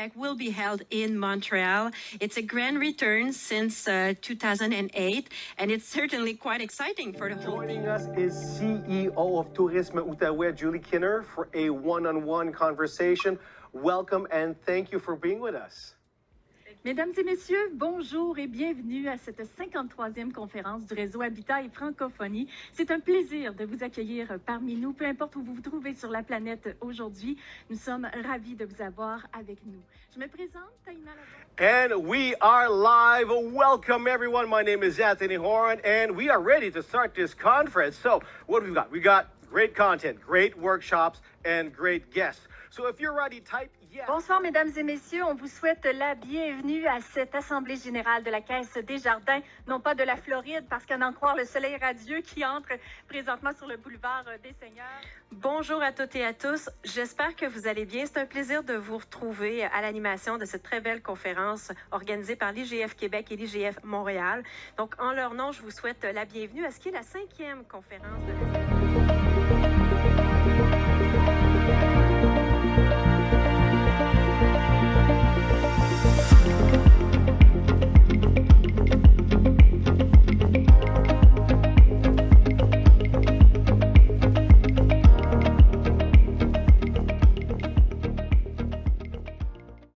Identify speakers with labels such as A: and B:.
A: Quebec will be held in Montreal. It's a grand return since 2008, and it's certainly quite exciting for the whole team.
B: Joining us is CEO of Tourisme Outaouais, Julie Kinner, for a one-on-one conversation. Welcome and thank you for being with us.
C: Mesdames et messieurs, bonjour et bienvenue à cette 53e conférence du réseau Habitat et Francophonie. C'est un plaisir de vous accueillir parmi nous, peu importe où vous vous trouvez sur la planète aujourd'hui. Nous sommes ravis de vous avoir avec nous. Je me présente, Taïna Lavoie.
B: And we are live. Welcome everyone. My name is Anthony Horan and we are ready to start this conference. So what have we got? We got great content, great workshops and great guests. So if you're ready, type yes.
C: Bonsoir, mesdames et messieurs. On vous souhaite la bienvenue à cette Assemblée générale de la Caisse des Jardins, non pas de la Floride, parce qu'à n'en croire le soleil radieux qui entre présentement sur le boulevard des Seigneurs.
A: Bonjour à toutes et à tous. J'espère que vous allez bien. C'est un plaisir de vous retrouver à l'animation de cette très belle conférence organisée par l'IGF Québec et l'IGF Montréal. Donc, en leur nom, je vous souhaite la bienvenue à ce qui est la 5e conférence de la